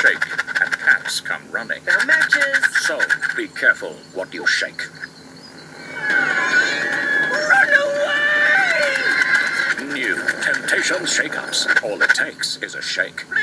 shake and cats come running. No matches. So, be careful what you shake. Run away! New Temptation Shake-Ups. All it takes is a shake.